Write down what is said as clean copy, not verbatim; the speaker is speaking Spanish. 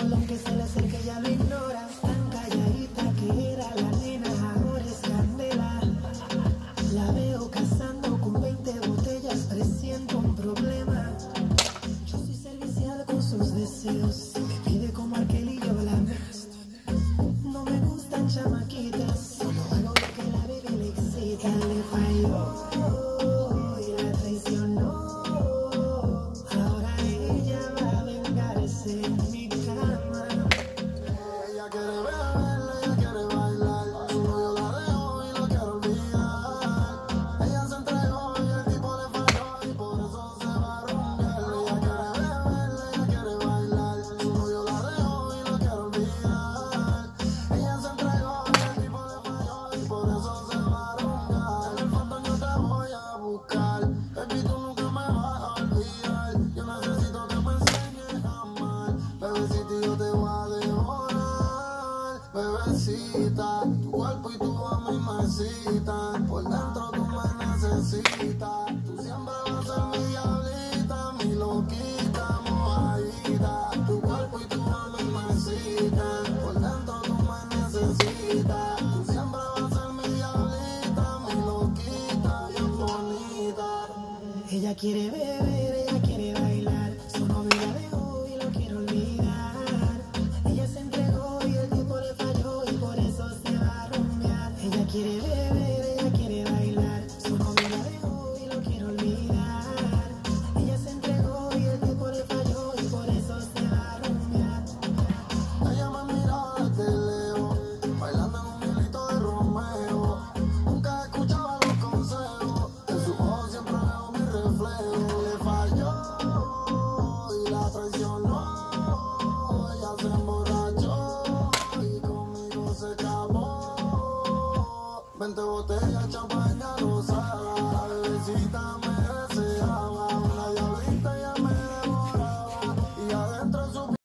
colón que se le acerca ya lo ignora. Tan calladita que era la nena, ahora es candela. La veo cazando con 20 botellas, presiento un problema. Yo soy servicial con sus deseos, me pide como aquel y yo la vez. No me gustan chamaquitas, solo hago lo que la bebé le excita. Le falló y la traicionó, ahora ella va a vengarse en mi cama. Ella quiere beber, ella quiere bailar, su novio la dejó y lo quiere olvidar. Ella se entregó y el tipo le falló y por eso se va a rumbear. Ella quiere beber, ella quiere bailar, su novio la dejó y lo quiere olvidar. Ella se entregó y el tipo le falló y por eso se va a rumbear. En el fondo yo te voy a buscar, baby, tú nunca me vas a olvidar. Yo necesito que me enseñes a amar, bebecito, yo te voy a devorar. Bebecita, tu cuerpo y tu alma y me excitan, por dentro tú me necesitas. Tú siempre vas a ser mi diablita, mi loquita, mojadita. Tu cuerpo y tu alma y me excitan, por dentro tú me necesitas. Tú siempre vas a ser mi diablita, mi loquita, bien bonita. Ella quiere beber, ella quiere bailar, su novio la dejó y lo quiere olvidar. Ella se entregó y el tipo le falló y por eso se va a rumbear. Ella quiere beber, ella quiere bailar, su novio la dejó y lo quiere olvidar. Ella se entregó y el tipo le falló y por eso se va a rumbear. Ella me miraba desde lejos, bailando en un hilito de Romeo. Nunca escuchaba los consejos, en sus ojos siempre veo mi reflejo. Le falló y la traicionó, ella se emborrachó y conmigo se acabó. 20 botellas, champaña, rosa.